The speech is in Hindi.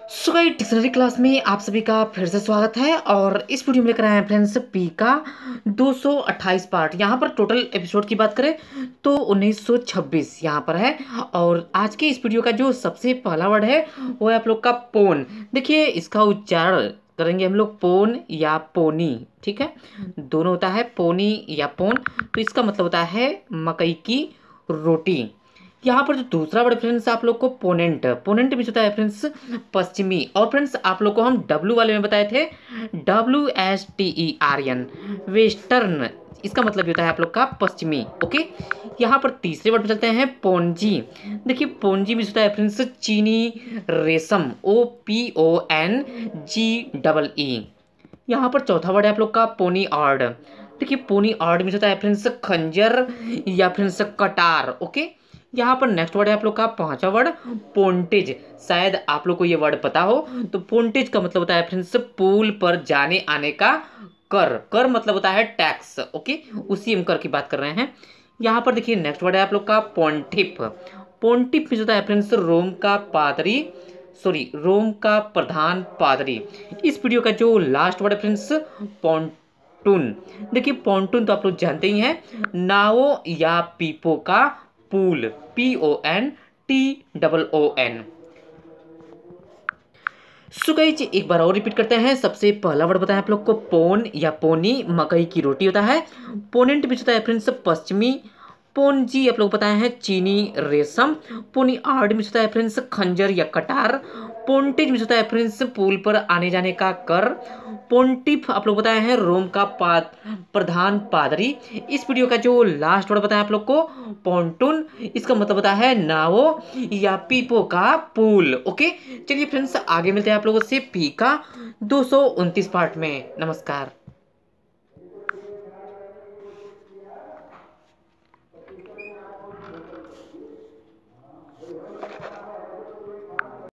डिक्शनरी क्लास में आप सभी का फिर से स्वागत है। और इस वीडियो में लेकर आए हैं फ्रेंड्स पी का 228 पार्ट। यहाँ पर टोटल एपिसोड की बात करें तो 1926 यहाँ पर है। और आज के इस वीडियो का जो सबसे पहला वर्ड है वो है आप लोग का पोन। देखिए इसका उच्चारण करेंगे हम लोग पोन या पोनी, ठीक है, दोनों होता है पोनी या पोन। तो इसका मतलब होता है मकई की रोटी। यहाँ पर जो दूसरा वर्ड फ्रेंड्स आप लोग को पोनेंट, पोनेंट भी होता है फ्रेंड्स पश्चिमी। और फ्रेंड्स आप लोग को हम डब्लू वाले में बताए थे WSTERN, वेस्टर्न। इसका मतलब भी होता है आप लोग का पश्चिमी। ओके, यहाँ पर तीसरे वर्ड पे चलते हैं पोंजी। देखिए पोंजी भी होता है फ्रेंड्स चीनी रेशम, OPONGEE। यहाँ पर चौथा वर्ड है आप लोग का पोनी आर्ड। देखिए पोनी आर्ड में होता है फ्रेंड्स खंजर या फ्रेंड्स कटार। ओके, यहाँ पर नेक्स्ट वर्ड है आप लोग का पांचवा वर्ड पोंटेज। शायद आप लोग को ये वर्ड पता हो। तो पोंटेज का मतलब होता है फ्रेंड्स पुल पर जाने आने का कर। कर मतलब होता है टैक्स। ओके, उसी हम कर की बात कर रहे हैं। यहाँ पर देखिए नेक्स्ट वर्ड है आप लोग का पोंटिफ। पोंटिफ में होता है फ्रेंड्स रोम का पादरी, रोम का प्रधान पादरी। इस वीडियो का जो लास्ट वर्ड है फ्रेंड्स पॉन्टून। देखिए पॉन्टून तो आप लोग जानते ही हैं, नावों या पीपो का पूल, PONTOON। सो गाइस एक बार और रिपीट करते हैं। सबसे पहला वर्ड बताया आप लोग को पोन या पोनी, मकई की रोटी होता है। पोनेंट भी होता है फ्रेंड्स पश्चिमी। पोनजी आप लोग बताए हैं चीनी रेशम। पोनी आर्ड में होता है फ्रेंड्स खंजर या कटार। पोंटेज में होता है फ्रेंड्स पुल पर आने जाने का कर। पोंटिफ आप लोग बताए हैं रोम का प्रधान पादरी। इस वीडियो का जो लास्ट वर्ड बताया आप लोग को पोंटून, इसका मतलब होता है नावो या पीपो का पुल। ओके, चलिए फ्रेंड्स आगे मिलते हैं आप लोगों से पी का 229 पार्ट में। नमस्कार।